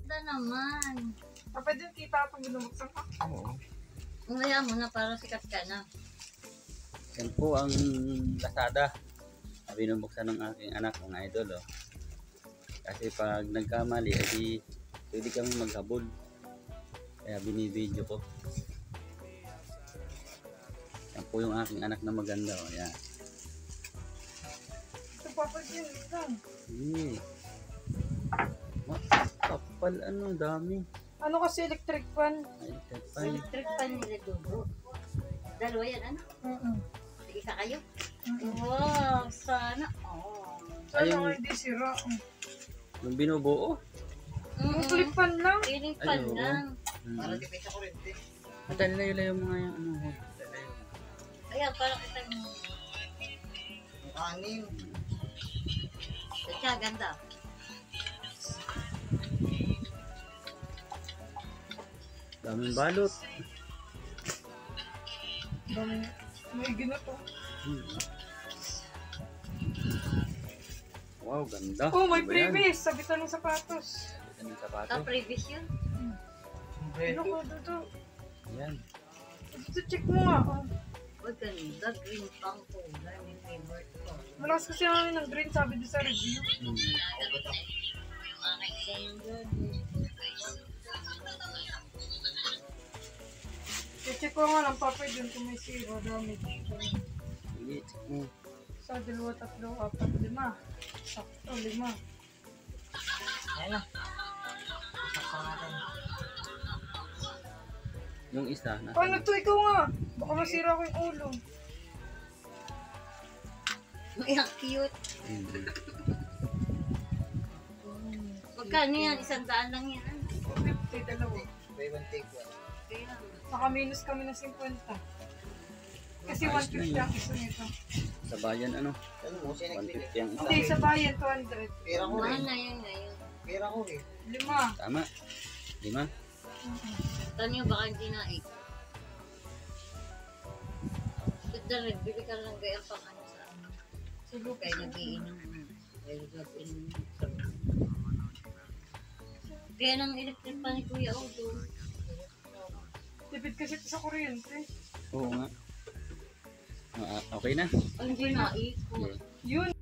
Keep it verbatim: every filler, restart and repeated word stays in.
ganda naman. Ah, pwede yung kita itong binubuksan ka? Oo. Umaya mo na para sikat ka na. Yan po ang Lazada. Binubuksan ng aking anak, mga idol. Oh. Kasi pag nagkamali, edi pwede kami maghabol. Kaya binibideo ko. Yan po yung aking anak na maganda. Oh. Yan. Ito papagyan, ito. Hindi. Kapal ano, dami. Ano kasi electric fan? Ay, kapal. Electric pan nila dugo. Dalawa yan, ano? Mm-mm. Isa kayo? Mm-mm. Wow, sana. Oh. Sana Ayun. nga hindi sira. Yung binubuo. Ang clip fan lang. Piling pan Ayun. lang. Hmm. Para tipid sa kurente. At layo-layo mga yung ano. Layo. Ayan, parang kita yung... Ang kanin. Kaya ganda. Daming balot. Dami. May gina to. Hmm. Wow, ganda. Oh, may Ano ba yan? previous. Sabitan ng sapatos. Ito yung sapato. Ah, previous yun. Ano ko, Dudu? Ayan. Dito, check mo nga. Oh. Uy, ganda. Green pang kulay. May favorite ko. Malakas kasi namin ng green, sabi doon sa review. Hmm. Ganda. I-check ko nga lang, papay dun kung may zero damage. Sige, check mo. Sa dalawa, tatlo, apat, lima. Sakto, lima. Ayan na. Saksa natin. Yung isa. nasa- Paano to? Ikaw nga. Baka masira ko yung ulo. Ay, ang cute. Hmm. Magkano yan? Isang daan lang yan. ano? fifty, dalawa. Buy one take one. Kaya, Naka-minus kami ng fifty. Kasi Ayos one fifty na yun. ang isa nito. Sa bayan ano? Ano mo, siya one nagbili. fifty ang isa. Hindi, sa bayan, two hundred. Pera ko mahal eh. na yun ngayon. Pera ko eh. Lima. Tama. Lima? Tanyo baka hindi na eh. Ganda rin, bili ka lang gaya pang ano sa ano. Sulo Kaya nag-iinom. Kaya nag-iinom. Kaya nang electric pa ni Kuya Odo. Tipid kasi ito sa kuryente. Oo nga. Ah, okay na. Ang hindi na ikot. Okay. Yun.